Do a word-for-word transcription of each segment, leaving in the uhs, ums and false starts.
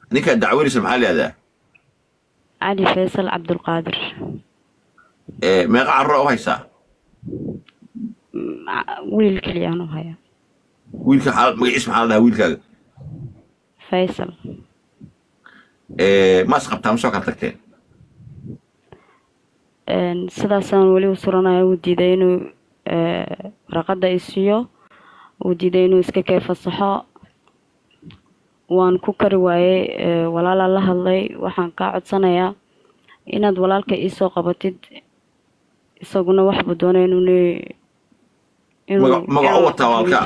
ninka dacwadiisa maxaa leedahay علي فيصل عبد القادر. ee meeqa carro u haysaa wiil kaliyaano haya wiilka xaalad magaciisa maxaa la dhahaa wiilkaaga فيصل. ee maas qabtaa ma soo kala tagteen sidaasaan weli u suranaya uu diiday inuu warqadda isiiyo uu diiday inuu iska kee fasaxo waan ku kari waayey walaala la hadlay waxaan kaa codsanayaa inaad walaalka ii soo qabatid isaguna waxbu doonay inuu magacu wataa walaalka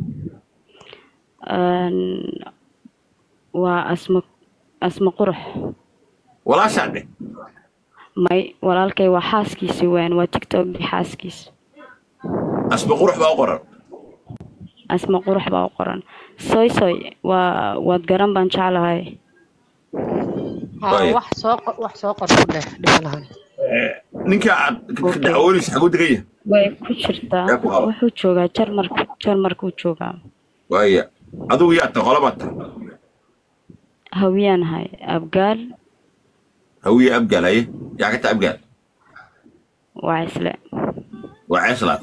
waa asma asma qurux walaashaa dhe may walaalkay waa xaaskiisi weyn waa tiktok xaaskiis asma qurux baa u qoran asma qurux baa u qoran soy soy waa waad garan baan jeclahay wax soo wax soo qorto dheh dhinahan ninka aad dacwadiisa xagu degaya way ku jirtaa wuxuu joogaa jarmarka jarmarkuu joogaa waaya adigu yaa ta qolabata hawiyaan hay abgaal هوية أبقى ليه؟ يا كنت أبقى وعسلة وعسلة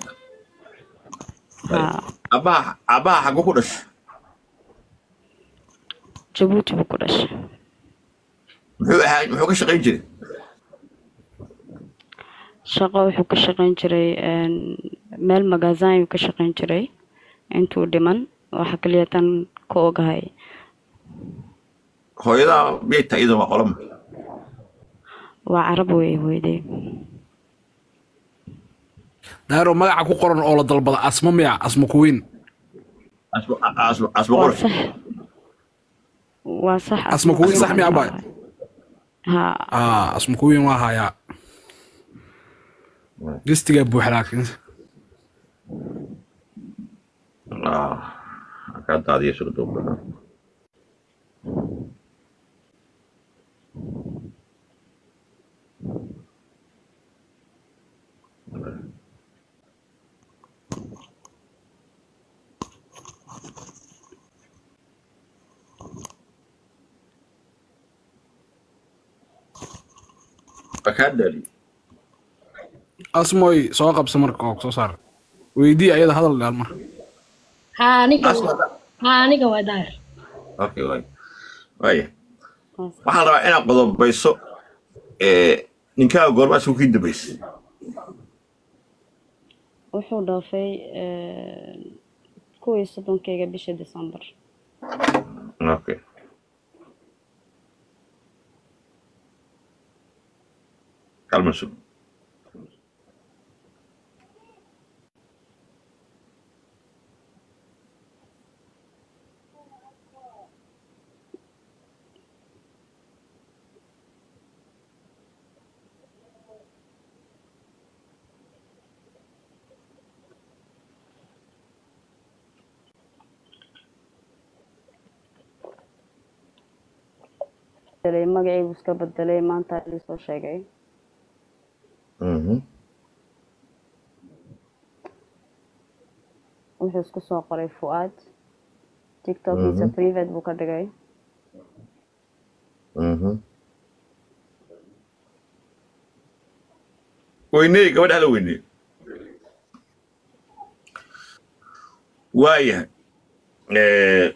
أباها أباها حقو كلش جبوتي بكلش محو محو كشقين جري شقة وحو كشقين جري مال مغازان وكشقين جري انتو دمان وحكليتان كوغ هاي هو إذا بيتا إذا ما قلم وعرب وي ويدي دارو مقع كو قرن او لا دلبدا اسمو ميا اسمو كوين اسمو اسمو اسمو قرن صح وصح اسمو كوين صح ميا باي ها اه اسمو كوين وا هايا جستيغا بوخ لكن اه كانت هذه شغلته أكادلي أسموي سواق بسمر كوك صار ويدي أيضا هذا اللي المر ها نيكا ها نيكا وداير أوكي واي واي waxaan rabaa inaad qodobayso ee ninkaaga goorma soo kii dabaysay wuxuu dhaafay kuwii soddonkeyga bisha December okay kalma sug magacaygu iska bedelay maanta la soo sheegay mhm wuxuu isku soo qoray Fuad TikTok is private buu ka dhigay mhm weynay gabadha la weynay waaya ee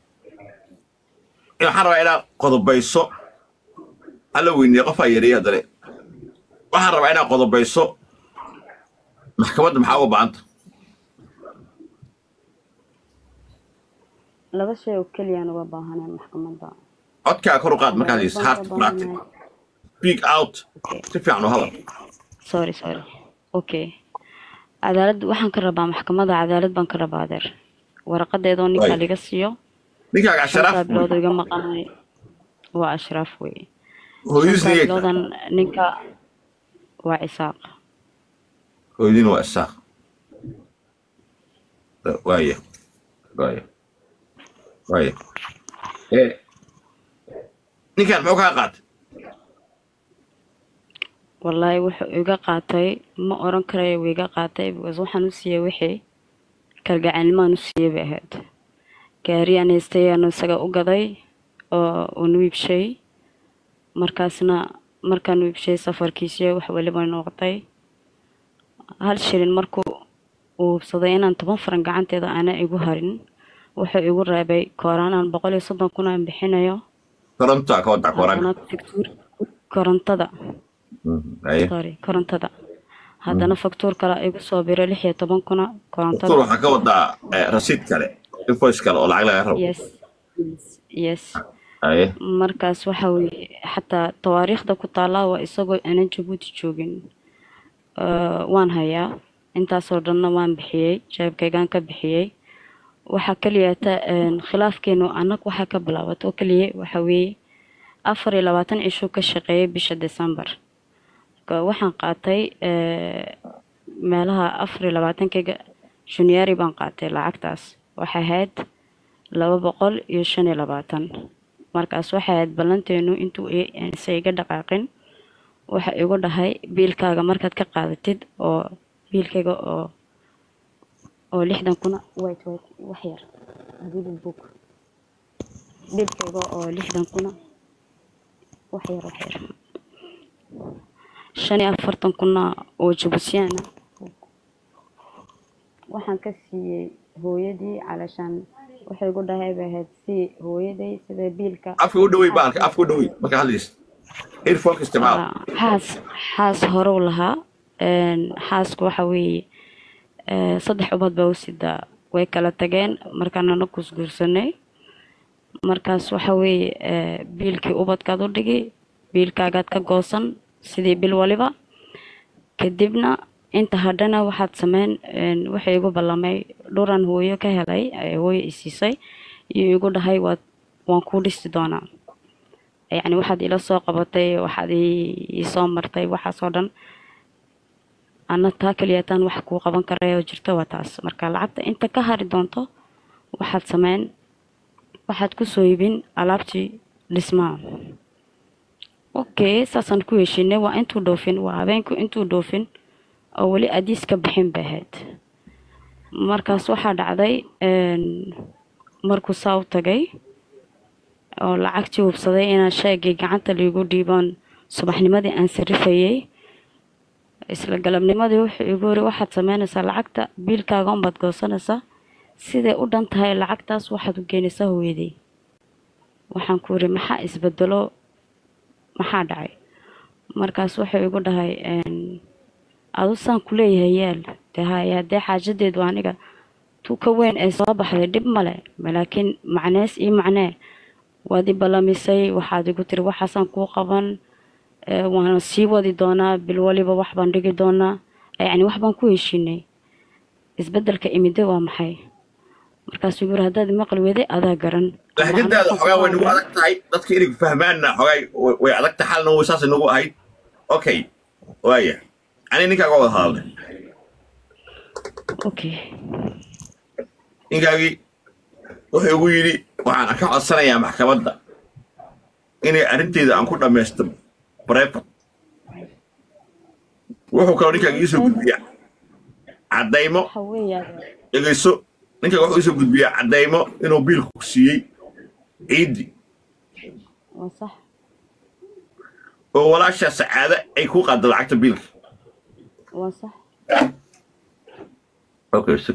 waxaan rabaa inaad qodobayso alla weynay qof ay yareeya dare waxaan rabaa inaad qodobayso maxkamadda maxaa uga baahanta laba shay oo kaliya uga baahanay maxkamadda codkaa kor u qaad markaad is hard practice speak out si fiican u hadal sorry sorry okay cadaalad waxaan ka rabaa maxkamadda cadaalad baan ka rabaa adeer warqadeedoo ninka laga siiyo ninkaaga ashraaf bilood iga maqanay waa ashraaf wey hooyadiis bilodan ninka waa isaaq hooyadiin waa isaaq waaya waaya waaya ee ninkaan muxuu kaa qaatay wallahi wuxuu iga qaatay ma oran karayo wuu iga qaatay because waxaan u siiyay wixii kalgacaylmaan u siiyay bay ahayd gaari aan haystay aan isaga u gaday oo nuib shay markaasna markaan nuib shay safarkiisii wax waliba noqotay hal shilin markuu uu hubsaday inaan toban faran gacanteeda aana igu harin wuxuu igu reebay kooraan boqol iyo soddon kun aan bixinayo koronto ka wada kooraan korontada ay sorry korontada haddana faktuur kale igu soo biray lix iyo toban kun korontada faktuur waxa ka wada rasiid kale invoice kale oo lacag laga rabo yes yes ay markaas waxa weeye xataa taariikhda ku taala waa isagoo aanan Djibouti joogin waan hayaa intaasoo dhanna waan bixiyay jeebkaygaan ka bixiyay waxa kaliya ta khilaafkeenu anag waxa ka bilaabato kaliya waxa weeye afar iyo labaatan cisho ka shaqeeyay bisha December ka waxaan qaatay meelaha afar iyo labaatan-kayga January baan qaatay lacagtaas waxa ahayd laba boqol iyo shan iyo labaatan markaas waxa ahayd balanteenu intuu iga dhaqaaqin waxa igu dhahay biilkaaga markaad ka qaadatid oo biilkayga oo oo lixdan kun wait wait wax yar hadii book biilkayga oo lixdan kun wax yar wax yar shan iyo afartan kun oo Djiboutiana waxaan ka siiyay hooyadii calashan waxay igu dhahay baahad si hooyaday sida biilka afka u dhaway baalka afka u dhaway marka hadliis earphone isticmaal xaas xaas hore u lahaa een xaasku waxa weeye ee saddex ubad baa u sidaa way kala tageen markaana ku guursanay markaas waxa weeye ee biilkii ubadkaad u dhigay biilkaagaad ka goosan sidii bil waliba kadibna inta hadana waxaad sameyn waxay igu ballamay dhuran hooyo ka helay hooyo isiisay iyo igu dhahay waad waan ku dhisi doonaa يعني واحد إلى سوق قبضي واحد يصامر طيب واحد صدًا أنا تاكل يتان واحد كو قبان كرايا وجرته وتاس مركا لعبت أنت كهر دونتو واحد سمان واحد كسويبين علبتي لسمع أوكي ساسن كويشينه وأنتو دوفين وعبينكو أنتو دوفين أولي أديس كبحين بهاد مركز واحد عدي مركو صوت جاي oo lacagtii hubsaday inaan sheegay gacanta liigu dhiibaan subaxnimadii aan sarifayay isla galabnimadii wuxuu igu yiri waxaad sameynaysaa lacagta biilkaaga un baad goosanaysaa sidee u dhan tahay lacagtaas waxaad u geynaysaa hooyaday waxaan ku yiri maxaa isbedelo maxaa dhacay markaas wuxuu igu dhahay een adu saan ku leeyahay yaal tahay hadee xaajadeedu aniga tu ka weyn ay soo baxday dib male laakiin macnees iyo macnee وادي بلاميسي واحد يقول تري واحد سان كو قبان اه وانا سي وادي دونا بالولي بواح بندقي دونا يعني واحد بان كو يشيني اسبدل كإميدي وامحي مركز يقول هذا دي مقل ويدي ادا قرن لحد هذا حقا وين نقو عدك تاي دادك إليك فهمانا حقا ويعدك تحال نقو ساس نقو هاي اوكي وايه يعني نيكا قوة هذا اوكي نيكا wuxuu igu yiri waxaan ka codsanayaa maxkamadda inay arinteeda aan ku dhameesto private wuxuu kale ninka isu gudbiya cadeymo dhageyso ninka wuxuu isu gudbiya cadeymo inuu biil ku siiyay ciidi صح oo walaasha saacada ay ku qaado lacagta biilka صح okay sik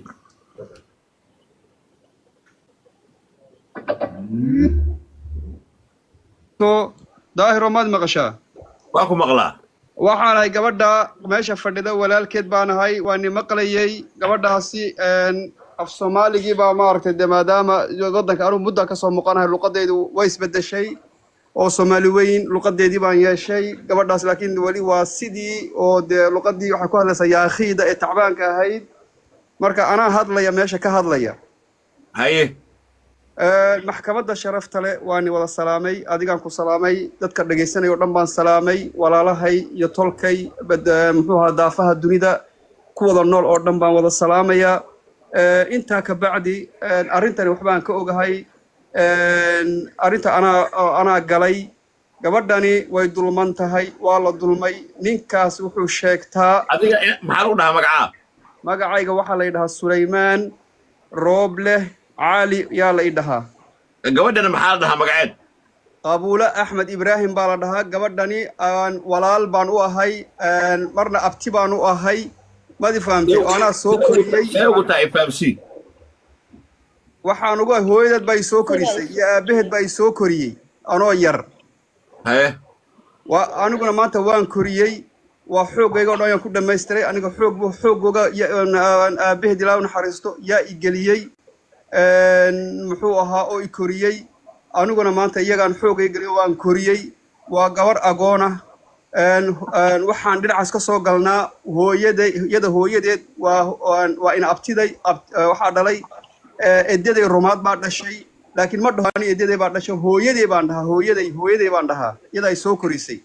تو daahiro maad maqashaa waa ku maqlaa waxaanahay gabadha meesha fadhida walaalkeed baanahay waan maqlayay gabadhaasi een af Soomaaligii baa maartay maadaama wadanka aanu muddo ka soo muuqanahay luqadeedu way isbedeshay oo Soomaali weyn luqadeedii baan yeeshay gabadhaas laakiin wali waa sidii oo de luqadii waxa ku hadlaysaa yaakhiida ee tacbaanka ahayd marka ana hadlaya meesha ka hadlaya haye maxkamadda sharafta leh waan wada salaamay adigaan ku salaamay dadka dhageysanayo dhan baan salaamay walaalahay iyo tolkay muxuu ahaa daafaha dunida ku wada nool oo dhan baan wada salaamaya inta ka bacdi arintani wax baan ka ogahay arinta ana ana galay gabadhani way dulman tahay waa la dulmay ninkaas wuxuu sheegtaa adiga maxaa lagu dhahaa magaca magacayga waxa la yiraahdaa Suleymaan Rooble عالي يا ليدها قودنا محل ده مقعد qabuule axmed ibraahim baa la dhahaa gabadhani aan walaal baan u ahay marna abti baan u ahay madi fahamtay anaa soo koriyey ugu tahay fahamsi waxaan ugu hooyadeed bay soo korisay iyo aabaheed bay soo koriyey anoo yar haye waa aniguna maanta waan koriyey waa xoogayga oo dhan ayaan ku dhamaystiray aniga xoog buu xoogooga aabaheed ilaa u naxariisto yaa i geliyey muxuu ahaa oo i koriyey aniguna maanta iyagaan xoogay geliyo waan koriyey waa gabar agoona waxaan dhinacaas ka soo galnaa hooyaday iyada hooyadeed waa waa ina abtiday waxaa dhalay eedaday rumaad baa dhashay laakiin ma dhaho ani eedaday baa dhashay hooyaday baan dhahaa hooyaday hooyaday baan dhahaa iyada ay soo korisay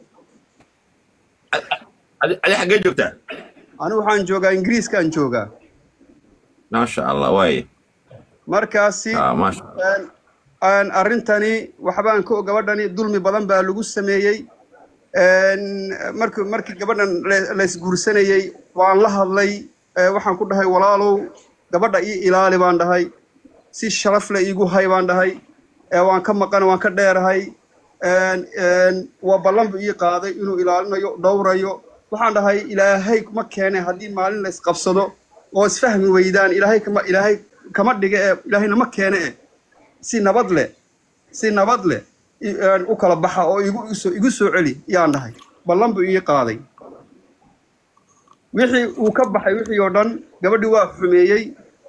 adi xaggee joogtaa anigu waxaan joogaa ingiriiskaan joogaa maasha allah waaye markaasi arrintani waxbaan ka gabadhani dulmi badan baa lagu sameeyey markii markii gabadhan laysguursanayey waan la hadlay waxaan ku dhahay walaalow gabadha ii ilaali baan dhahay si sharaf leh iigu hay baan dhahay waan ka maqan waan ka dheerahay waa ballan buu ii qaaday inuu ilaalinayo dhowrayo waxaan dhahay ilaahay kuma keene haddii maalin la isqabsado oo isfahmi weydaan ilaahay kama ilaahay kama dhiga ee ilaahayna ma keene eh si nabad leh si nabad leh u kala baxa oo igu soo igu soo celi yaan dhahay ballan buu ii qaaday wixii uu ka baxay wixii oo dhan gabadhii waa xumeeyey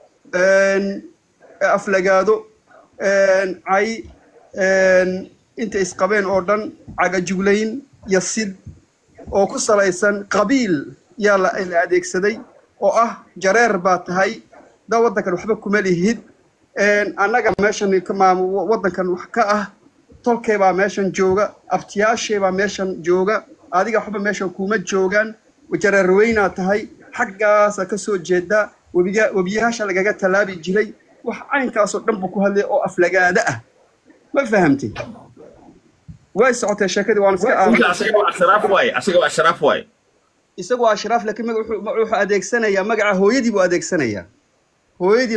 aflagaado cay inta isqabeen oo dhan cagajuglayn iyo sid oo ku salaysan qabiil yaa la adeegsaday oo ah jareer baa tahay daa waddankan waxba kuma lihid annaga meeshan waddankan wax ka ah tolkee baa meeshan jooga abtiyaashee baa meeshan jooga adiga waxba meeshan kuma joogaan jareer weynaa tahay xaggaasa ka soo jeeda webiyaasha lagaga tallaabi jiray wax caynkaasoo dhan buu ku hadlay oo aflagaada ah ma fahamtay way socotay sheekadii waan iska aaminay isagu waa ashraaf laakiin magac wuxuu adeegsanayaa magaca hooyadii buu adeegsanayaa hooyadii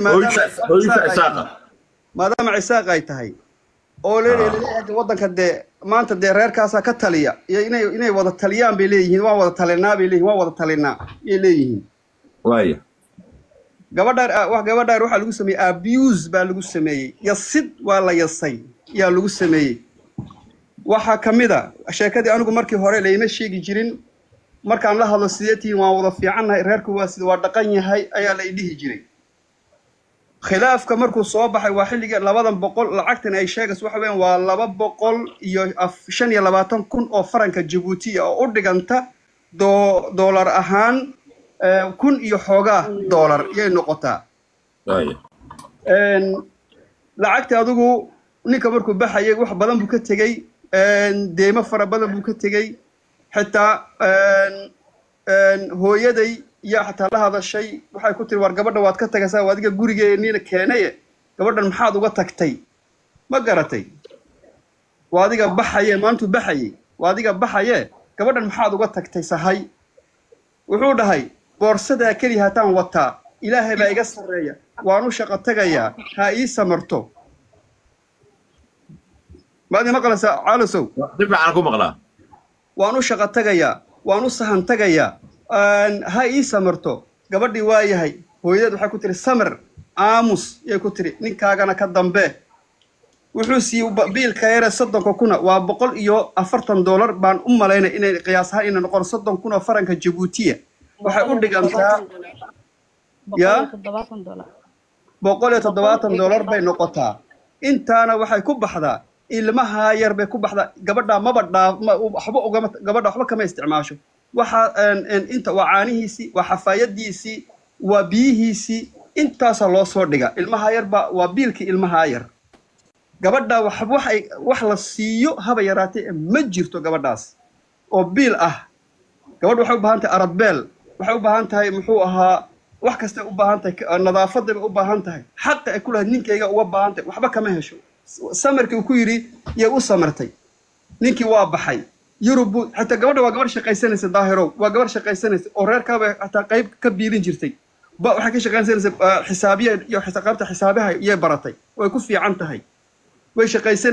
maadaama cisaaq ay tahay oo leeyahay waddanka dee maanta dee reerkaasaa ka taliya iyo inay inay wada taliyaan bay leeyihiin waan wada talinaa bay leeyihiin waan wada talinaa ayay leeyihiin waaya gabadhaan wax gabadhaan waxaa lagu sameeyey abuse baa lagu sameeyey yasid waa la yasay yaa lagu sameeyey waxaa ka mid a sheekadii anigu markii hore layma sheegi jirin markaan la hadlo sideetiin waan wada fiicannahay reerku waa sida waa dhaqan yahay ayaa la idhihi jiray khilaafka markuu soo baxay waa xilliga labadan boqol lacagtan ay sheegays waxa weeyaan waa laba boqol iyo shan iyo labaatan kun oo faranka Djibouti oo u dhiganta doolar ahaan kun iyo xoogaa doolar yay noqotaa lacagta adigu ninka markuu baxayay wax badan buu ka tegey deemo fara badan buu ka tegey xitaa hooyaday iyo xataa la hadashay waxay ku tiri war gabadha waad ka tagaysaa waa adiga gurigeennina keenaye gabadhan maxaad uga tagtay ma garatay waa adiga baxaye maantuu baxayey waa adiga baxaye gabadhan maxaad uga tagtay sahay wuxuu dhahay boorsadaa keliya hataan wataa ilaahay baa iga sarreeya waan u shaqo tagayaa ha ii samarto maadi maqlaysaa caalasow si fiican ku maqlaa waan u shaqo tagayaa waan u sahan tagayaa ha ii samarto gabadhii waa yahay hooyadeed waxay ku tiri samir aamus yay ku tiri ninkaagana ka dambe wuxuu siiyey biilka yare soddonka kuna waa boqol iyo afartan doolar baan u malaynay inay qiyaas ahaan inay noqon soddon kun oo faranka Djiboutiya waxay u dhigantaa ya boqol iyo toddobaatan doolar bay noqotaa intaana waxay ku baxdaa ilmaha yar bay ku baxdaa gabadha maba dhaaf waxba ugama gabadha waxba kama isticmaasho waxa inta waa caanihiisii waa xafaayadiisii waa biyihiisii intaasa loo soo dhiga ilmaha yar ba waa biilkii ilmaha yar gabadha wax wax wax la siiyo haba yaraatay ma jirto gabadhaas oo biil ah gabadhu waxay u baahan tahay aradbeel waxay u baahan tahay muxuu ahaa wax kasta u baahan tahay nadaafadda u baahan tahay xaq ay ku lahayd ninkayga uga baahan tahay waxba kama hesho samarkii uu ku yiri yay u samartay ninkii waa baxay yurub xataa gabadha waa gabar shaqaysanaysa daahirow waa gabar shaqaysanaysa oo reerkaaba xataa qayb ka biilin jirtay ba waxay ka shaqaysanaysa xisaabiye iyo xisaabta xisaabaha iyay baratay way ku fiican tahay way shaqaysanaysa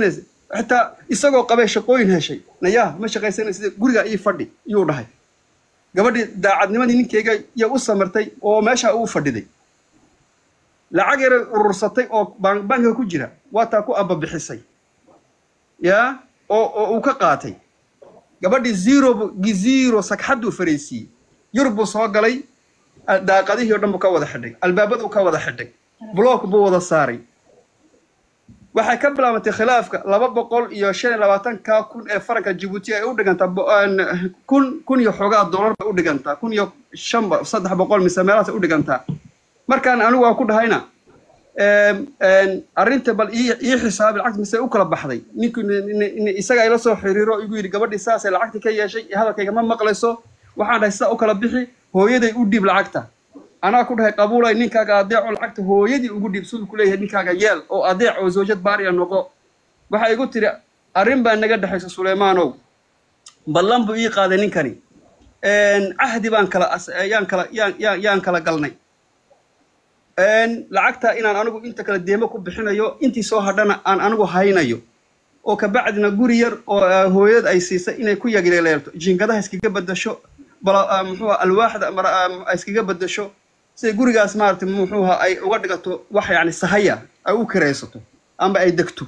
xitaa isagoo qabay shaqooyin heshay nayaa ma shaqaysanay sida guriga ii fadhi iyuu dhahay gabadhii daacadnimadii ninkeyga iyo u samartay oo meesha uu fadhiday lacag yar urursatay oo bankiga ku jira waa taa ku ababixisay yaa oo oo uu ka qaatay gabadhii zero zero sagxaduu fariisiyey yurub buu soo galay daaqadihii oo dhan buu ka wada xidhay albaabaduu ka wada xidhay block buu wada saaray waxay ka bilaabantay khilaafka laba boqol iyo shan iyo labaatanka kun ee faranka Djibouti ay u dhigantaa kun kun iyo xogaa dollar bay u dhigantaa kun iyo shan saddex boqol mise meelahaas u dhigantaa markaan anigu waan ku dhahayna een arrinta bal ii xisaab lacag mise u kala baxday ninku isaga ay la soo xiriiro igu yiri gabadhii saas ay lacagta ka yeeshay hadalkayga ma maqlayso waxaan dhahay saa u kala bixi hooyaday u dhib lacagta أنا أقول هاي قبولة إنك أضيع العقد هو يدي وجود يبصل كله إنك يال أو أضيع أو زوجة باري النقاء وحي قلت لي أرين بأن نجد حيث سليمانو بلام بيجي قاعد نكني إن عهد بان كلا أس يان كلا يان يان يان كلا قلني إن لعقتها إن أنا أقول أنت كلا ديمك بحنا يو أنت سو هذانا أن أنا أقول هاينا يو أو كبعد نجورير أو هو يد أي سيسة إن يكون يجري ليرتو جين كذا هسكي بدأ شو بلا محو الواحد مرة هسكي بدأ شو سي غوريغا سمارت موحوها اي uga dhigato wax yaani sahaya ay u kireysato amba ay degto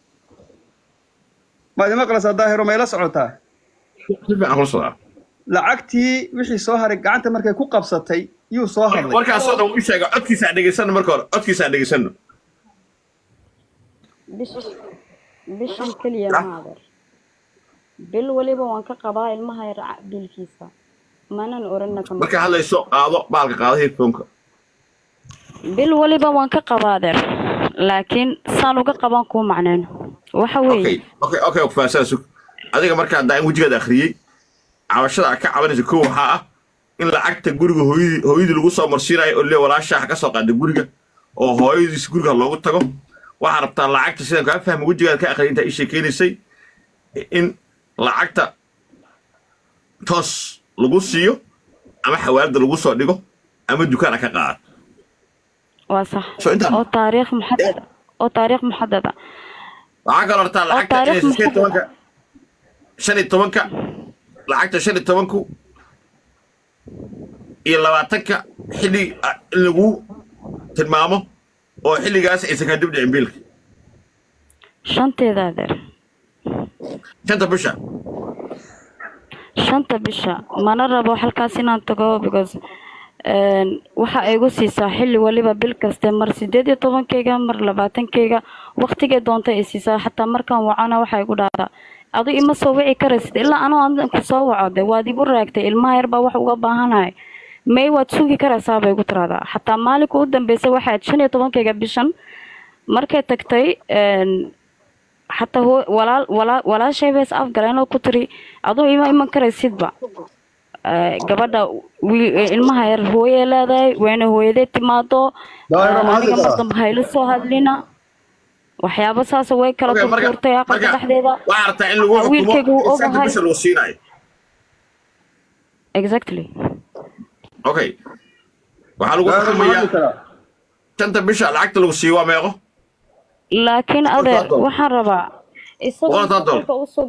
maadama qalaas daahiro meela socotaa sifa aqoonsa lacagtii wixii soo haray gacanta markay ku qabsatay iyuu soo hadlay warkaas oo dhan u sheega codkiisa dhageysan marka hore codkiisa dhageysan bish bish kaliya maader bil waliba waan ka qabaa ilmaha yar bilkiisa maanan oranna kama marka hadlayso qaado baalka qaado headphone-ka bil waliba waan ka qabaadeer laakiin saan uga qaban ku macnaan waxa weeye okay okay okay faasaasuk adiga marka daan wajiga akhriyay cabashada ka cabanaysa koo waxa ah in lacagta guriga hooyadii hooyadii lagu soo marsiinayo oo le walaasha ka soo qaaday guriga oo hooyadii guriga loogu tago waxa rabtaa lacagta sidaan ka fahmo wajiga ka akhriinta ay sheekeynaysa in lacagta toos lagu siiyo ama xawaalada lagu soo dhigo ama dukaan ka qaad waa sax oo taariikh muhaddada oo taariikh muhaddada waxa kale horta lacagta shan iyo tobanka lacagta shan iyo tobanku iyo labaatanka xilli lagu tilmaamo oo xilligaas aysan ka dib dhicin biilka shanteeda adeer shanta bisha shanta bisha mana rabo halkaas inaan tago because een waxa ay igu siisaa xilli waliba bil kaste mar sideed iyo tobankeyga mar labaatankeyga waqtiga doonta ay siisaa xataa markaan wacana waxa igu dhaadaa adu ima soo wici karaysid ilaa anoo aan ku soo wacdo waad igu raagtay ilmaha yar baa wax uga baahanahay may waad sugi karaysaa bay igu tiraada xataa maalinka u dambeysay waxa shan iyo tobankeyga bishan markay tagtay een حتى هو ولا ولا ولا شيء بس أفضل أنا كتري أضو إما إما كريسيد با قبضة المهير هو يلا ذا وين هو يدي تماتو أنا كم هاي لسه هذلنا وحياة بس أسوي كلا تقولت يا قد تحديدا وعرفت إن هو حكومة بس الوصيناي exactly okay وحلو حكومة تنت بيش العقد الوصيوة ما يغو لكن أذر وحن ربع ولا تضل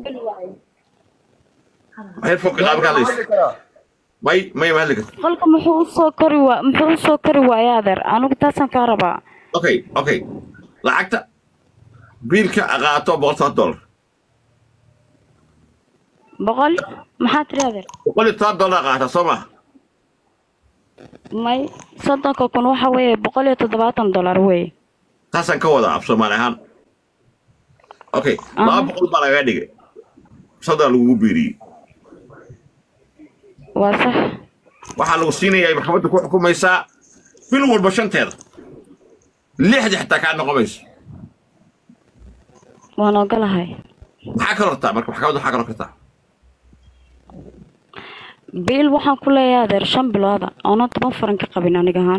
هاي فوق الأبقى ليش ماي ماي مالك خلك محو سكري و محو سكري ويا ذر أنا كتاسن كهرباء أوكي أوكي لعقت بيلك أغاطو بغطى دولار بقول ما حاتري ذر بقول ثلاث دولار أغاطو سما ماي صدق كون وحوي بقول يتضباطن دولار وي تاسن كودا عب سوماليان اوكي ما بقول بلا غادي صدر لو بيري واصح waxa lagu siinayay maxkamadda ku xukumaysa film walba shanteeda lixda xitaa ka noqomayso waan ogolahay maxaa ka hortaa marka maxkamadda waxa ka hortaa biil waxaan ku leeyahay adeer shan bilooda oo toban faran ka qabin aniga ahaan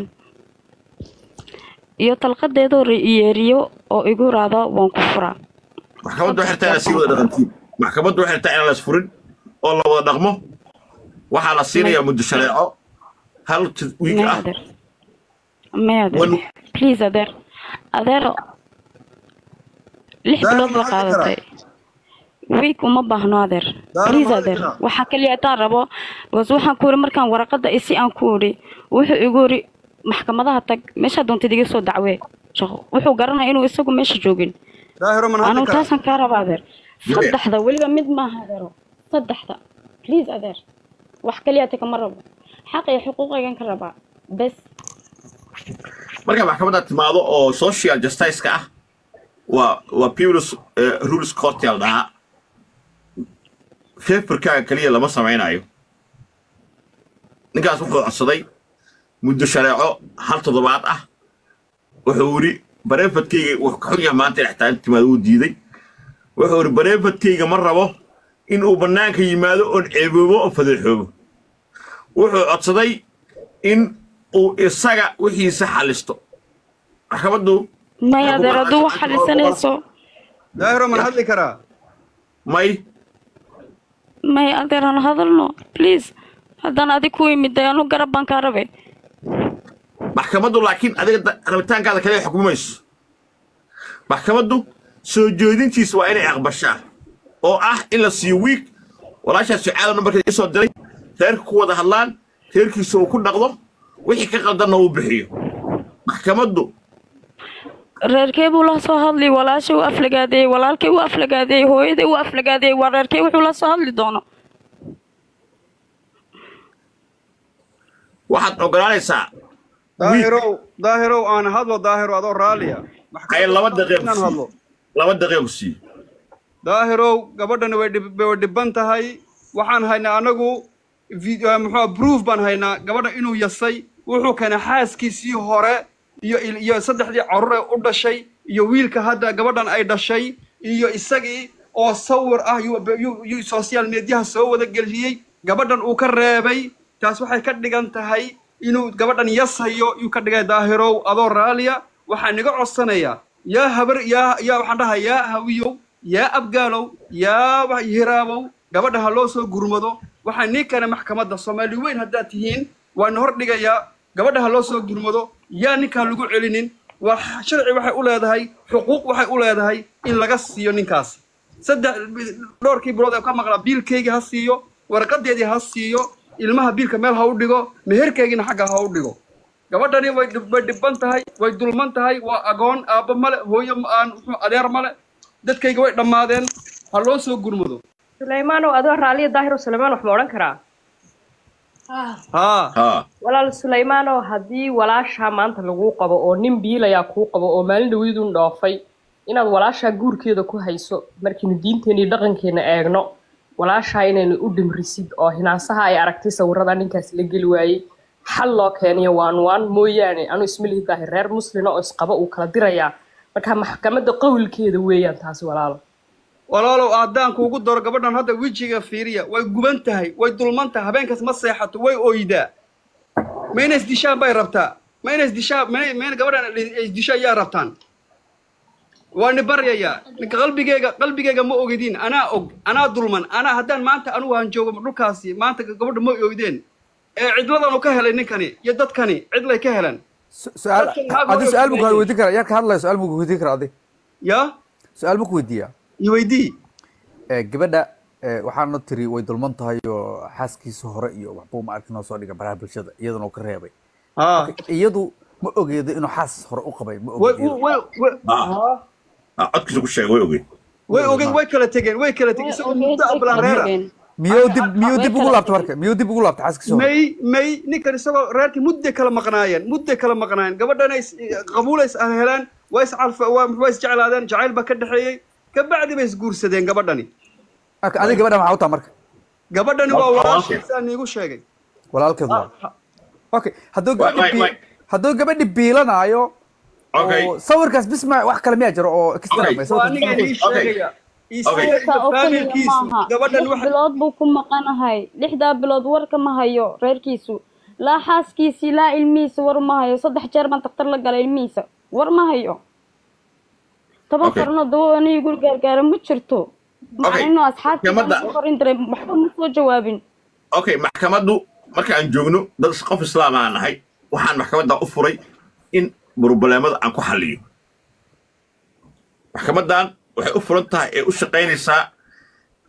iyo talqadeedo yeeriyo oo igu raado waan ku furaa maxkamaddu waxay taa si wada dhaqantiin maxkamaddu waxay taa in la isfurin oo la wada dhaqmo waxa la siinayaa muddo shareeco hal week ah ma adeer please adeer adeer lix bilood baa qaadatay week uma baahno adeer please adeer waxa kaliya taan rabo was waxaan ku iri markaan warqada isi aan ku iri wuxuu igu iri maxkamadaha tag meesha doonta diga soo dacwee shaqo wuxuu garanaa inuu isagu meesha joogin daahiro man hadda anu taasan ka rabaa adeer saddexda weliba mid maaha adeero saddexda please adeer wax kaliya ta kama rabo xaq iyo xuquuqaygan ka rabaa bas marka maxkamadda timaado oo social justice ka ah waa waa People's uh, Rules Court yaldaa feerkaaga kaliya lama samaynayo ninkaas wuxuu codsaday muddo shareeco hal toddobaad ah wuxuu yiri bareefadkayga wax ka xun yahay maanta ixtaan timaado uu diiday wuxuu yiri bareefadkayga ma rabo in uu banaanka yimaado oo ceeboobo oo fadeexoobo wuxuu codsaday in uu isaga wixiisa xalisto maxkamaddu may adeer hadduu wax xalisanayso daahiro man hadli karaa may may adeer aan hadalno please haddaan adi ku imid anu garab baan kaa rabe maxkamaddu laakiin adiga rabitaankaada kale xukumayso maxkamaddu soo jeedintiisa waa inay aqbashaa oo ah in la siiyo week walaasha su'aal numberka isoo diray reerku ku wada hadlaan reerkiisa uu ku dhaqdo wixii ka qaldanna uu bixiyo maxkamaddu reerkee buu la soo hadli walaasha uu aflagaadeeyay walaalkee uu aflagaadeeyay hooyadii uu aflagaadeeyay waa reerkee wuxuu la soo hadli doono waxaad ogolaanaysaa daahiro daahiro aan hadlo daahiro adoo raaliya ay laba daqiiqo hadlo laba daqiiqo si daahiro gabadhan way dhiban tahay waxaan haynaa anagu muxuu proof baan haynaa gabadha inuu yasay wuxuu kana xaaskiisii hore iyo iyo saddexdii carruur ee u dhashay iyo wiilka hadda gabadhan ay dhashay iyo isagii oo sawir ah iyo social media soo wada geliyay gabadhan uu ka reebay taas waxay ka dhigan tahay inuu gabadhan yasayo uu ka dhigay daahiro adoo raaliya waxaan niga codsanayaa yaa habar yaa yaa waxaan dhahay yaa hawiyo yaa abgaalow yaa wax hiraabow gabadha ha loo soo gurmado waxaan nii kana maxkamadda Soomaali weyn hadda tihiin waan hor dhigayaa gabadha ha loo soo gurmado yaa ninka lagu celinin waa sharci waxay u leedahay xuquuq waxay u leedahay in laga siiyo ninkaas saddex dhowrkii bilood ee ka maqla biilkayga ha siiyo warqadeedii ha siiyo ilmaha biilka meel ha u dhigo meherkaygina xagga ha u dhigo gabadhani way dhiban tahay way dulman tahay waa agoon aabba male hooyo aan adeer male dadkayga way dhammaadeen ha loo soo gurmado Suleymaano adoo raaliya daahiro Suleymaan wax ma oran karaa ها ها walaal Suleymaano hadii walaasha maanta lagu qabo oo nin biilaya ku qabo oo maalin dhaweydun dhoofay inaad walaasha guurkeeda ku hayso markii diinteena iyo dhaqankeena eegno walaasha inaynu u dhimrisid oo hinaasaha ay aragtay sawirada ninkaas la gali waayay xal loo keenay waan waan mooyaane anu ismilihi daahir reer muslina oo isqaba uu kala diraya marka maxkamadda qowlkeeda weeyaan taasi walaalo walaalow aadaan kuugu doro gabadhan hadda wijiga fiiriya way guban tahay way dulman tahay habeenkaas ma seexato way ooydaa mayna isdishaan bay rabtaa mayna isdishaan mayna gabadhan isdishaan yaa rabtaan waan baryaya ninka qalbigeyga qalbigeyga ma ogidin anaa og anaa dulman anaa haddaan maanta anu waan joogo dhulkaasi maanta gabadha ma oydeen ee cidladan uu ka helay ninkani iyo dadkani cidlay ka helan su'aal adi su'aal buu ka weydiin karaa yarka hadlay su'aal buu weydiin karaa adi ya su'aal buu ku weydiiyaa iweydii ee gabadha waxaana tiri way dulman tahay oo xaaskiisa hore iyo waxbuu ma arkin oo soo dhiga baraha bulshada iyaduna ka reebay ha iyadu ma ogeedo inuu xaas hore u qabay ma way ogeedo way ها codkiisa ku sheeg way ogey way ogeen way kala tageen way kala tageen isagoo muddo ablaan reera miyuu dib miyuu dib ugu laabtay marka miyuu dib ugu laabtay xaaskiisa hore may may ninkan isagoo reerkii muddo kala maqnaayeen muddo kala maqnaayeen gabadhana qabuulays ah helaan way is calfa waa muxuu is jeclaadeen jacayl ba ka dhaxeeyay ka bacdi bay isguursadeen gabadhani marka adiga gabadha maxaa u tahay marka gabadhani waa walaashiisa iigu sheegay walaalkeed waa okay hadduu gabadhi hadduu gabadhi biilanaayo okay sawirkaas bisma wax kale ma jiro oo extra ma waa aniga ii sheegaya familkiisu gabadhan wax bilood buu ku maqanahay lixda bilood warka ma hayo reerkiisu la xaaskiisi la ilmiisa war ma hayo saddex jeer ma taqtar la galay ilmiisa war ma hayo toban qarno dooni guri gargaar ma jirto maxayno asxaabta qorin diray waxba ma soo jawaabin okay maxkamaddu marka aan joogno dad qof islaam aan nahay waxaan maxkamadda u furay in burbuleemada aan ku xalliyo maxkamaddan waxay u furan tahay ee u shaqaynaysaa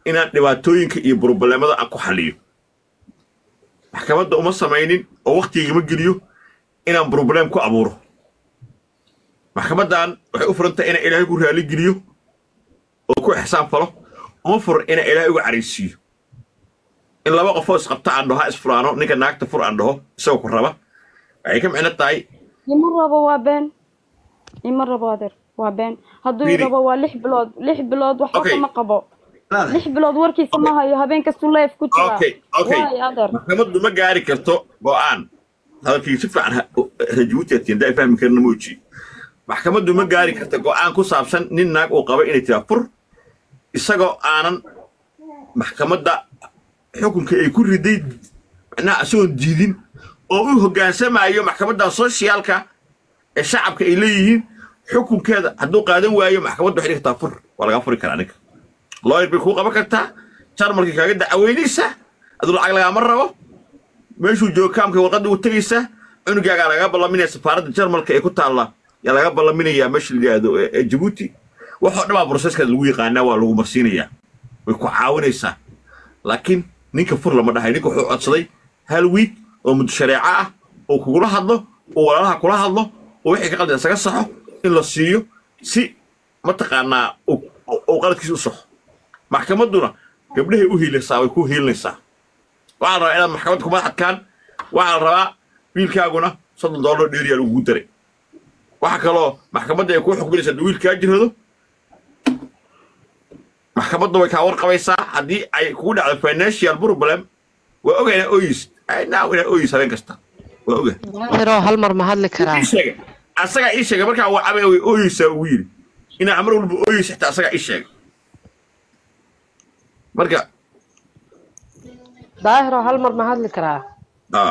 inaan dhibaatooyinka iyo burbuleemada aan ku xaliyo maxkamadda uma samaynin oo waqtigama geliyo inaan burbuleem ku abuuro maxkamaddan waxay u furantahay inaan ilaahay ku raali geliyo oo ku ixsaan falo uma furan inaan ilaahay uga caraysiiyo in laba qofoo isqabta aan dhaho ha isfuraano ninka naagta fur aan dhaho isagoo ku raba waxay ka micno tahay ima rabo waa been ima rabo adeer waa been hadduu rabo waa lix bilood lix bilood waxba kama qabo lix bilood warkiisa ma hayo habeen kastuu leef ku jira okay okay maxkamaddu ma gaari karto go'aan hadalkii si fiican rajuuteetiin daa fahmi karna mooji maxkamaddu ma gaari karto go'aan ku saabsan nin naag uu qabo inay tiraa fur isagoo aanan maxkamadda xukunka ay ku riday macnaha asagoon diidin oo u hoggaansamayo maxkamaddan sooshiyaalka ee shacabka ay leeyihiin xukunkeeda hadduu qaadan waayo maxkamaddu waxay dhigtaa fur waa laga furi karaa ninka lawyer bay kuu qaban kartaa jarmalkii kaaga dacweynaysaa aduu lacag lagaama rabo meeshuu joogo kaamka warqadda u tegaysaa cunugaagaa laga ballaminaya safaaradda jarmalka ee ku taalla yaa laga ballaminayaa meesha la yidhaahdo ee jabuuti waxoo dhan baa broseskaada lagu yaqaanaa waa lagu marsiinayaa way ku caawinaysaa laakiin ninka fur lama dhahay ninka wuxuu codsaday hal wiig oo muddo shareeco ah oo kugula hadlo oo walaalaha kula hadlo oo wixii ka qaldan isaga saxo in la siiyo si mataqaanaa uu qaladkiisa u saxo maxkamadduna gabdhahay u hiilaysaa way ku hiilinaysaa waxaa la rabaa inaad maxkamadda kuma adkaan waxaa la rabaa wiilkaaguna soddon dollar dheeriyaa lagugu daray waxa kaloo maxkamadda ay kuu xukminaysaa hadduu wiilkaa jirado maxkamadda way kaa warqabaysaa haddii ay kugu dhacdo financial problem waa oga inaa oyis naaw inaa oyis habeen kasta waa oga daahiro hal mar ma hadli karaa asagaa ii sheegay markaa waa cabay way oyeysaa ugu yidhi inaa mar walba oyis xitaa asagaa ii sheegay marka daahiro hal mar ma hadli karaa aa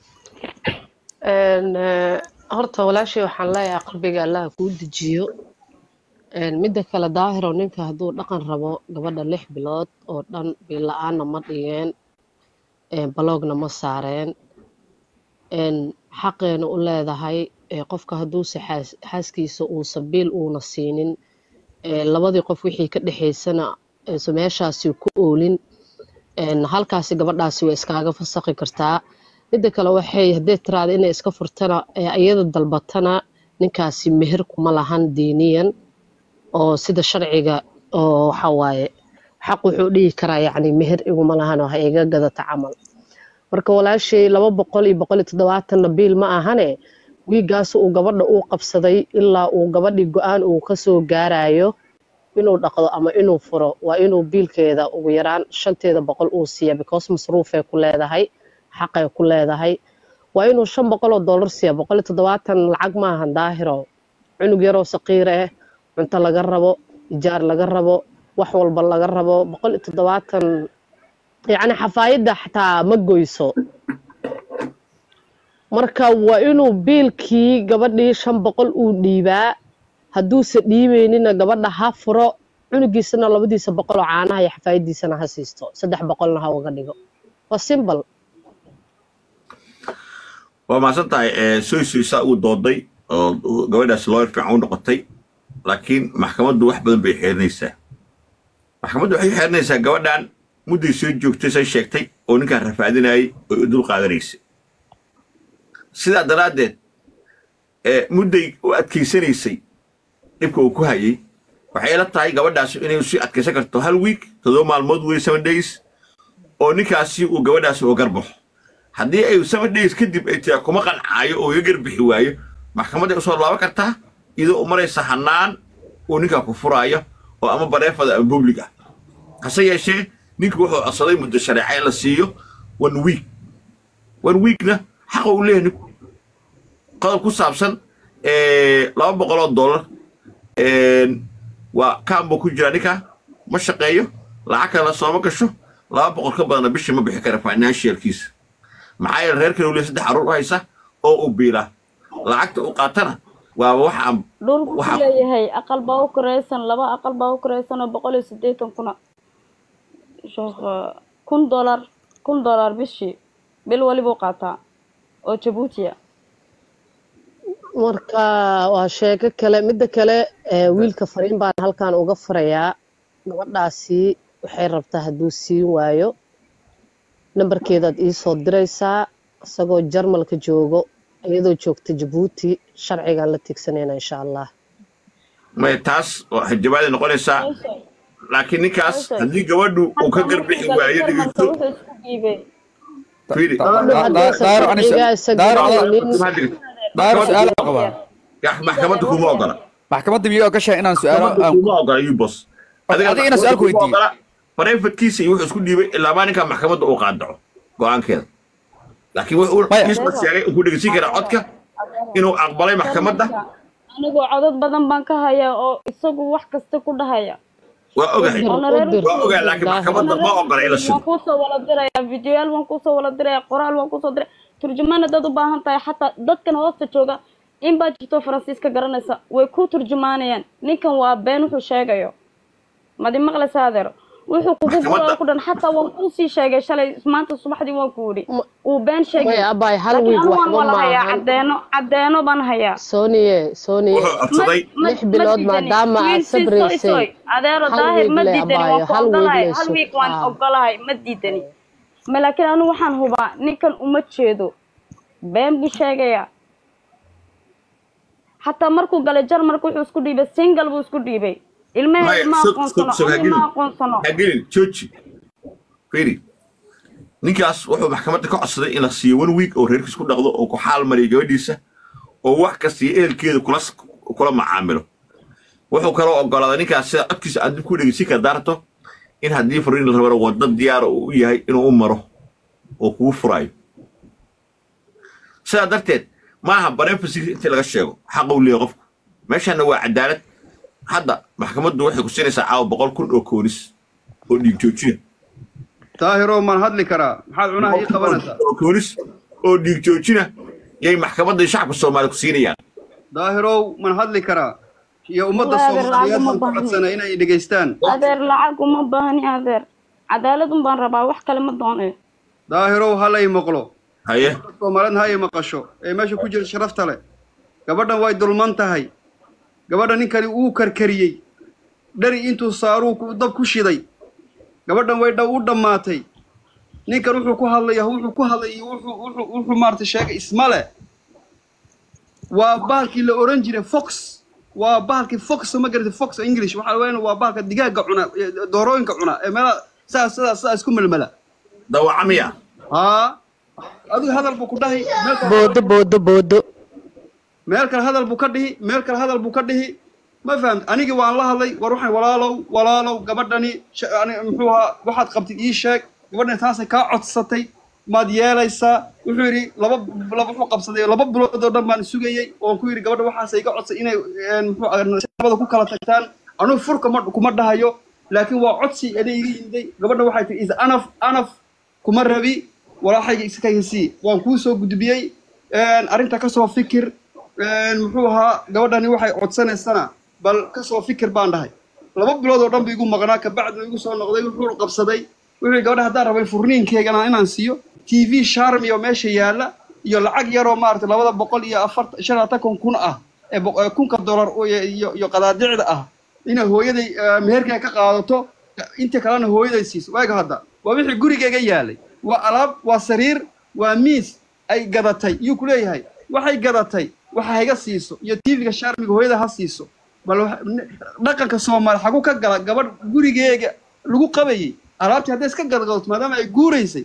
een horta walaashay waxaan leeyahay qalbiga Allah kuu dejiyo een midda kale daahiro ninka hadduu dhaqan rabo gabadha lix bilood oo dhan bil la'aana ma dhigeen een balogna ma saareen een xaqeena u leedahay ee qofka hadduu xaaskiisa uu sabiil uuna siinin ee labadii qof wixii ka dhaxaysana ee meeshaasi ku oolin een halkaasi gabadhaasi way iskaaga fasaqi kartaa midda kale waxay hadday tiraado inay iska furtana ee iyada dalbatana ninkaasi meher kuma lahan diiniyan oo sida sharciga oo waxa waaye xaq wuxuu dhihi karaa yacni meher iguma lahan oo ha iga gadata camal marka walaashay laba boqol iyo boqol iyo toddobaatan biil ma ahane wiigaas uu gabadha uu qabsaday ilaa uu gabadhi go'aan uu ka soo gaarayo inuu dhaqdo ama inuu furo waa inuu biilkeeda ugu yaraan shanteeda boqol uu siiya because masruuf ay ku leedahay xaq ay ku leedahay waa inuu shan boqol oo dollar siiya boqol iyo toddobaatan lacag ma ahan daahiro cunug yaroo saqiir ah cunto laga rabo ijaar laga rabo wax walba laga rabo boqol iyo toddobaatan yacni xafaayadda xataa ma goyso marka waa inuu biilkii gabadhii shan boqol uu dhiibaa hadduuse dhiibaynina gabadha ha furo cunugiisana labadiisa boqol oo caanaha iyo xafaayadiisana ha siisto saddex boqolna ha uga dhigo waa simple waa maasan tahay soy soysaa uu dooday oo gabadhaas lawyer fiican u noqotay laakiin maxkamaddu wax badan bay xeerinaysaa maxkamaddu waxay xeerinaysaa gabadhan mudday soo joogtay say sheegtay oo ninkaan rafaadinayay oo u dul qaadanaysay sidaa daraaddeed mudday u adkaysanaysay dhibka uu ku hayay waxay la tahay gabadhaasi inay sii adkaysan karto hal week toddoba maalmood wey seven days oo ninkaasi uu gabadhaasi uga garbaxo haddii ay seven days kadib ay tiraa kuma qancaayo oo iga garbixi waayo maxkamadday usoo laaban kartaa iyadoo u maraysa hanaan uu ninkaa ku furaayo oo ama bareefada ama public ah hase yeeshee ninkii wuxuu codsaday muddo shareeca in la siiyo one week one weekna xaqa uu leeyahay ninku qodob ku saabsan laba boqol oo dollar waa kaanbuu ku jira ninka ma shaqeeyo lacag kale sooma gasho laba boqol ka badana bishii ma bixi kara financialkiisa maxaa yeele reer kale uu leeyahay saddex carruur u haysa oo u biila lacagta u qaatana waa wax aan dhulku ku leeyahay aqal baa u koreysan laba aqal baa u koreysan oo boqol iyo siddeetan kuna kun dollar kun dollar bishii bil waliba u qaataa oo Djibouti marka waa sheeko kale midda kale wiilka fariin baan halkan uga furayaa gabadhaasi waxay rabtaa hadduu siin waayo nambarkeedaad ii soo diraysaa isagoo jarmalka joogo iyadoo joogta jabuuti sharcigaan la tigsanayna insha allah may taas waxay jawaadi noqonaysaa laakiin ninkaas haddii gabadhu uu ka garbixi waayo dhigto fiiri maxkamadda kuma ogola maxkamadda miyuu ogashaa inaan su'aalo kuma ogola yubos adiga inaan su'aal ku weydiiyo barefadkiisa iyo wuxuu isku dhiibay ilaa maalinka maxkamadda uu qaadaco go'aankeeda laakiin wuxuu isma sheegay uu ku dhegeysan karaa codka inuu aqbalay maxkamadda anigoo codad badan baan ka hayaa oo isagu wax kasta ku dhahaya waa ogahay waa ogahay laakiin maxkamadda ma ogola ila shido waan kusoo wala dirayaa videoyaal waan kusoo wala dirayaa qoraal waan kusoo diray turjumaan dad u baahan tahay xataa dadkan hoosta jooga in baa jirto faransiiska garanaysa way ku turjumaanayaan ninkan waa been wuxuu sheegayo madi maqlaysaa adeer wuxuu kugu guraa ku dhan xataa waan ku sii sheegay shalay maanta subaxdii waan ku wari uu been sheegay way abay hal wiig waxba ma aha cadeeno cadeeno baan hayaa sooniye sooniye lix bilood maadaama aad sabraysay adeero daahir ma diidani waan ku ogolahay hal wiig waan ogolahay ma diidani ma laakiin anu waxaan hubaa ninkan uma jeedo been buu sheegayaa حتى مركو قال جرمرك وحو اسكو ديبه سينجل بو اسكو ديبه ilmaha ma aqoonsano ma aqoonsano hagin jooji fiiri ninkaas wuxuu maxkamadda ka codsaday in la siiyo one week oo reerkiis ku dhaqdo oo ku xaal mariyo gabadhiisa oo wax kasta eelkeeda kula kula macaamilo wuxuu kala ogolaaday ninkaas sida codkiisa aad ku dhageysi ka daarto in haddii furiin la rabo wadda diyaar u yahay inuu u maro oo kuu furayo sidaa darteed maaha barefasi intii laga sheego xaq uu leeyahay qofku meeshana waa cadaalad hadda maxkamaddu waxay ku siinaysaa caawa boqol kun oo koonis oo dhiig joojina daahiro man hadli karaa maxaad cunaha ii qabanaysaa oo koonis oo dhiig joojina yay maxkamadda shacabka Soomaaliya ku siinayaan daahirow man hadli karaa iyo ummadda Soomaaliyeed ku codsanay inay dhageystaan adeer lacag uma baahni adeer cadaalad un baan rabaa wax kale ma doonayo daahirow halay maqlo haye Soomaaliyeed hay maqasho ee meesha ku jira sharafta leh gabadhan way dulman tahay gabadha ninkani uu karkariyay dhari intuu saaruu ku dab ku shiday gabadhan way dhaw u dhamaatay ninkan wuxuu ku hadlayaa wuxuu ku hadlayay wuxuu wuxuu wuxuu maartay sheegay ismale waa baalkii la oran jiray fox waa baalkii fox ma garatay fox english waxa weeyaan waa baalka digaaga cuna doorooyinka cuna ee meel saas saas saas isku melmela dawacamiya ha adiga hadal buu ku dhahay boodo boodo boodo meel kale hadal buu ka dhihi meel kale hadal buu ka dhihi ma fahamta anigi waan la hadlay war waxaan walaalow walaalow gabadhani muxuu ahaa waxaad qabtid ii sheeg gabadhani taasay kaa codsatay maad yeelaysaa wuxuu yidhi laba laba wuxuu qabsaday laba bilood oo dhan baan sugayey oon ku yidhi gabadha waxaasay iga codsay inay muxuu ku kala tagtaan anugu furka ma kuma dhahayo laakiin waa codsi inay iga yimiday gabadha waxay tihi is anaf anaf kuma rabi walaaxayga iskaysi waan kuu soo gudbiyey arrinta ka soo fikir muxuu ahaa gabadhani waxay codsanaysana bal ka soo fikir baan dhahay laba bilood oo dhan buu igu maqnaa ka bacdi igu soo noqday wuxuu qabsaday wuxuu gabadha haddaan rabay furniinkeygana inaan siiyo t v sharm iyo meesha yaalla iyo lacag yaroo maaragtay labada boqol iyo afartan shan labaatan kun ah ee kunka dollar iyo iyo qadaadicda ah inay hooyaday meherkay ka qaadato inta kalena hooyaday siiso waaga hadda waa wixii gurigeyga yaalay waa alaab waa sariir waa miis ay gadatay iyuu ku leeyahay waxay gadatay waxa hayga siiso iyo t v-ga sharmiga hooyada ha siiso bal dhaqanka Soomaali xagu ka gala gabadh gurigeega lagu qabayay alaabtii hadday iska gadgadoto maadaama ay guuraysay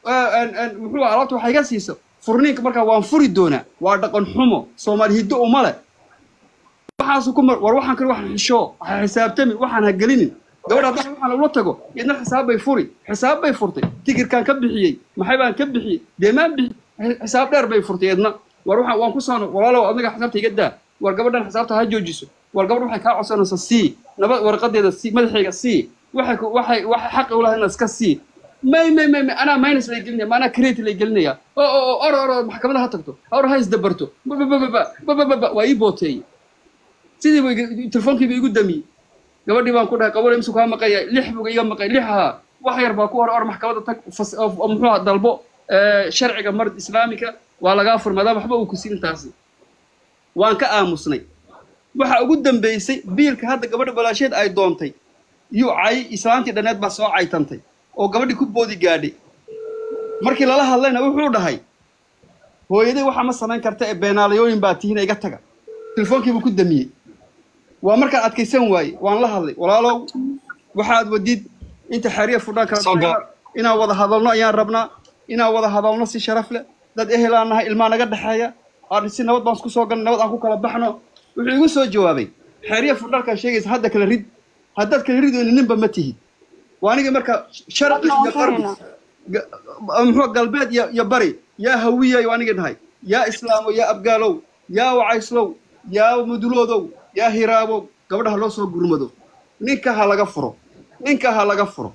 muxuu alaabta waxa hayga siiso furniinka markaa waan furi doonaa waa dhaqan xumo Soomaali hiddo uma leh waxaas ku mar war waxaan kale waxaan xisho waxa xisaabtami waxaan ha gelinin gabadha hadda waxaan ula tago idna xisaab bay furi xisaab bay furtay tigirkan ka bixiyay maxay baan ka bixiyay deemaan bixi xisaab dheer bay furtay idna war waxaan waan ku soo walaalow adiga xisaabta iga daa war gabadhan xisaabta ha joojiso war gabadh waxay ka codsanaysaa si nabad warqadeeda si madaxayga si waxay waxay waxay xaq u lahayn iska si may may may ana minus lay gelinaya maana create lay gelinaya oo oo or or maxkamada ha tagto or ha isdabarto ba ba ba ba ba waa ii bootay sidii way telefonkii igu damiyay gabadhii baan ku dhahay qabol imsu ka maqay lix buga iga maqay lixha wax yar baa ku hor or maxkamada tag muxuu dalbo sharciga mard islaamika waa laga furmadaa waxba uu ku siin taasi waan ka aamusnay waxa ugu dambeysay biilka hadda gabadha balaasheed ay doontay yuu cay islaantii dhaneed baa soo caytantay oo gabadhii ku boodi gaadhay markii lala hadlayna wuxuu dhahay hooyaday waxa ma samayn karta ee beenaalayooyin baa tihiin iga taga telefoonkiibuu ku damiyey waa markaan adkaysan waaye waan la hadlay walaalow waxaad wadid inta xariya fudhaan kala inaan wada hadalno ayaan rabnaa inaan wada hadalno si sharaf leh dad ehel aan nahay ilmaa naga dhexeeya aan si nabad baan isku soo galnay nabad aan ku kala baxno wuxuu igu soo jawaabay xariya fudhalka sheegaysa hadda kala rid haddaad kala ridoonin ninba ma tihid waa aniga marka sharqi iyo qarbi muxuu galbeed iyo iyo bari yaa hawiya waa aniga dhahay yaa islaamo yaa abgaalow yaa wacayslow yaa muduloodow yaa hiraabo gabadha loo soo gurmado ninka ha laga furo ninka ha laga furo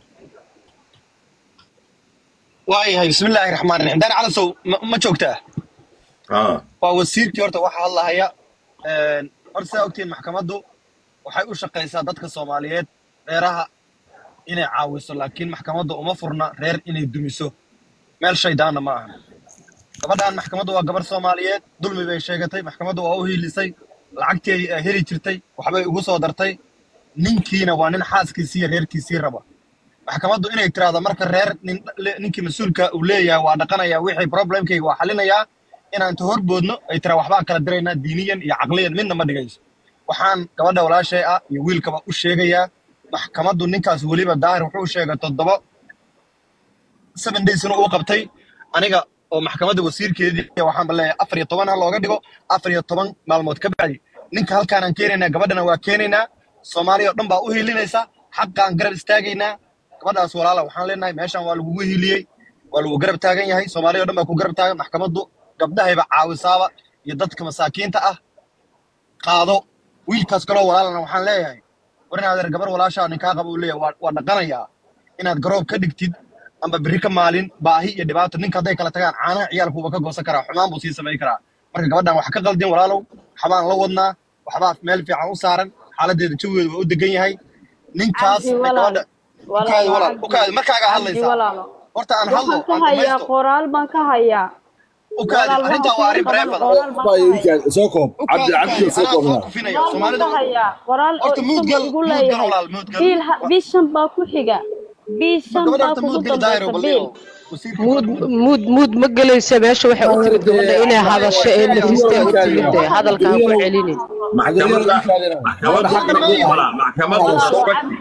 waayahay bismillaahi raxmaani raxiim daan calasow ma joogtaa اه waa wasiirkii horta waxa hadlahaya horta saa ogtiin maxkamaddu waxay u shaqaysaa dadka soomaaliyeed reeraha inay caawiso laakiin maxkamaddu uma furna reer inay dumiso meel shaydaanna ma ahan gabadhan maxkamaddu waa gabar soomaaliyeed dulmi bay sheegatay maxkamaddu waa u hiilisay lacagteedii ay heli jirtay waxbay ugu soo dartay ninkiina waa nin xaaskiisii iyo reerkiisii raba maxkamaddu inay tiraahdo marka reer ninkii mas-uulka uu leeyahay waa dhaqanayaa wixii problemkayga waa xalinayaa inaan inta horboodno ay tiraa waxbaa kala diraynaa diiniyan iyo caqliyan midna ma dhigayso waxaan gabadha walaashay ah iyo wiilkaba u sheegayaa maxkamaddu ninkaas weliba daahir wuxuu u sheegay toddoba seven days inuu u qabtay aniga oo maxkamadda wasiirkeedii waxaan baleeyahay afar iyo toban ha looga dhigo afar iyo toban maalmood ka bacdi ninka halkaanaan keenaynaa gabadhana waa keenaynaa soomaaliya oo dhan baa u hiilinaysa xaqaan garab istaagaynaa gabadhaas walaala waxaan leenahay meeshaan waa lagugu hiiliyey waa lagu garab taagan yahay soomaaliya oo dhan baa ku garab taagan maxkamaddu gabdhahayba caawisaaba iyo dadka masaakiinta ah qaado wiilkaas kaloo walaalana waxaan leeyahay war in adeer gabar walaashaa ninkaa qaba uu leeyahay waa dhaqanayaa inaad garoob ka dhigtid amba berri ka maalin baahi iyo dhibaato ninka hadday kala tagaan caanaha ciyaalkuuba ka goosan karaa xumaan buu sii samayn karaa marka gabadhan wax ka qaldin walaalow waxbaan la wadnaa waxbaa meel fiican u saaran xaaladeeda jawigeedu waa u degan yahay ninkaas gabadha ukaadi walaal ukaadi markaagaa hadlaysaa horta aan hadlo aan dhamaysto qoraal baan ka hayaa ukaadi arrintaa waa arrin bareen badan soo koob cabdi cabdi soo koob kufinaya soomaalida qoraal horta muudgal muudgal walaal muudgal bishan baa ku xiga bishan baa ku xiga muud muud muud ma gelaysa meesha waxay u timid gabadha inay hadasho ee nafistay u timid hadalka ha ku celinin maxkamadda maxkamadda maxkamadda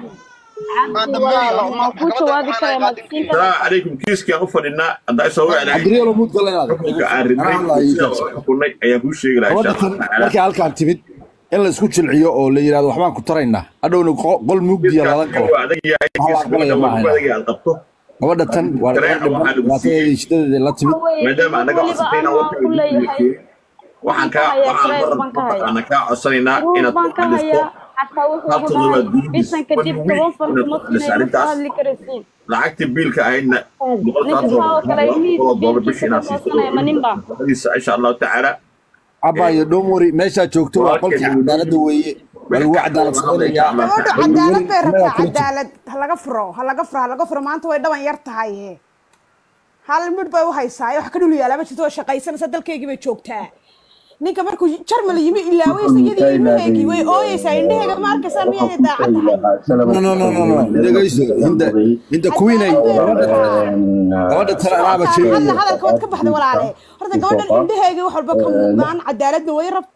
السلام عليكم كيس كان أفضلنا أنت أسوي على عبدالله مود قال لنا كنا أيقول شيء لا markii halkaan timid in la isku jilciyo oo la yiraahdo waxbaan ku taraynaa adhowna qol mugdiya ladan qabo gabadha tan waa dhibaatada shidadeeda la timid maadaama anaga codsanayna waxaan ka waxaan ka codsanaynaa inaad ku xalisto lacagta biilka ahayna insha allahu tacaala abayo dhomori meeshaa joogto waa qolkii cadaaladda weeye waa lagu cadaalad samaynayaa cadaalad bay rabtaa cadaalad ha laga furo ha laga furo ha laga furo maanta way dhaban yar tahay hal midh bay u haysaa wax ka dhul yaala ma jirto oo shaqaysanaysa dalkaygii bay joogtaa ninka markuu jarmal yimi ilaaway sayidii ilmaheegii way ooyaysaa indhaheega ma arkaysaa miyay daacad no no no no dhagayso inta inta kuwinay gabadha tala anaaba sheegay hadda hadalka waad ka baxday walaale horta gabadhan indhaheega wax walba ka muuqdaan cadaaladna way rab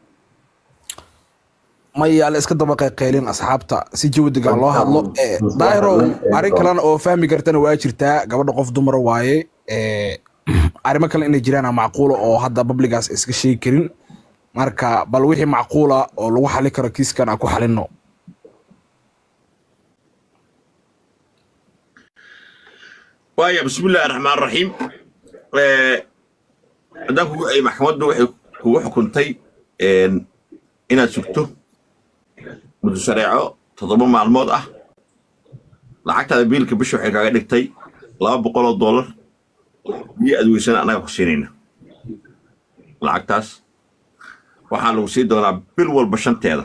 maya la iska daba qayqaylin asxaabta si jawi degan loo hadlo daahiro arrin kalena oo fahmi kartana waa jirtaa gabadha qof dumar waaye arrimo kale inay jiraan macquul oo hadda publicaas iska sheegi karin marka bal wixii macquula oo lagu xalin karo kiiskan aan ku xalino وايا بسم الله الرحمن الرحيم هذاك أي محكمة waxay kugu xukuntay inaad sugto muddo sharciyo toddoba maalmood ah lacagta biilka bisha waxay kaga dhigtay laba boqol oo dollar iyo adweysan anaga ku siinayna lacagtaas waxaa lagu sii doonaa bil walba shanteeda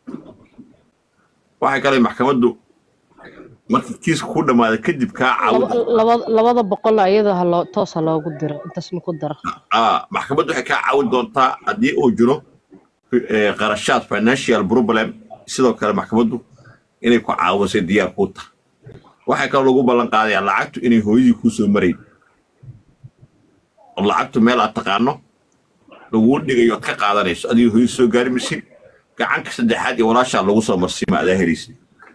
waxay kale maxkamaddu markii kiiska ku dhamaaday kadib kaa caawin labada boqol ayada ha loo toos ha loogu diro intaas ma ku dara ah maxkamaddu waxay kaa caawin doontaa haddii uu jiro qarashaad financial problem sidoo kale maxkamaddu inay ku caawisay diyaar ku tahay waxay kaloo lagu ballan qaadayaa lacagtu inay hooyadii kuu soo marayn oo lacagtu meel aad taqaano lagu dhigayo aad ka qaadanayso adiga hooyadii soo gaari maysid gacanka saddexaad iyo walaashaa lagu soo marsiima adaa helaysid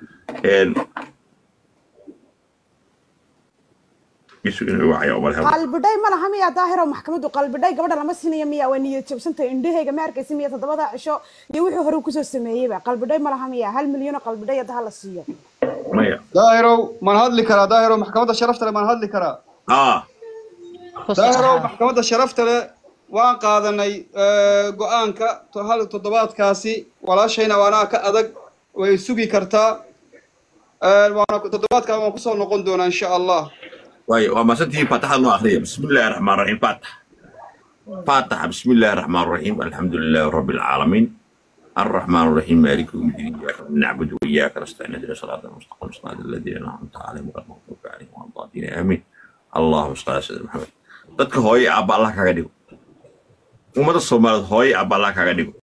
qalbidhay ma laha miyaa daahiro maxkamaddu qalbidhay gabadha lama siinayo miyaa waa niyad jabsantay indhahayga ma arkaysa miya toddobada cisho iyo wixii hore kusoo sameeyeyba qalbidhay ma laha miyaa hal milyan oo qalbidhay hadda hala siiyo maya daahirow maan hadli karaa daahirow maxkamadda sharafta leh maan hadli karaa aa daahirow maxkamadda sharafta leh waan qaadanay go-aanka hal toddobaadkaasi walaashayna waanaa ka adag way sugi kartaa waana toddobaadkaa waan kusoo noqon doonaa insha allah واي وما سنتي فتح الله أخرية بسم الله الرحمن الرحيم فاتح فاتح بسم الله الرحمن الرحيم الحمد لله رب العالمين الرحمن الرحيم مالك يوم الدين إياك نعبد وإياك نستعين اهدنا الصراط المستقيم صراط الذين أنعمت عليهم غير المغضوب عليهم ولا الضالين آمين اللهم صل على سيدنا محمد dadka hooyo aabba Allah kaga dhigo ummada Soomaaliyeed hooyo aabba Allah kaga dhigo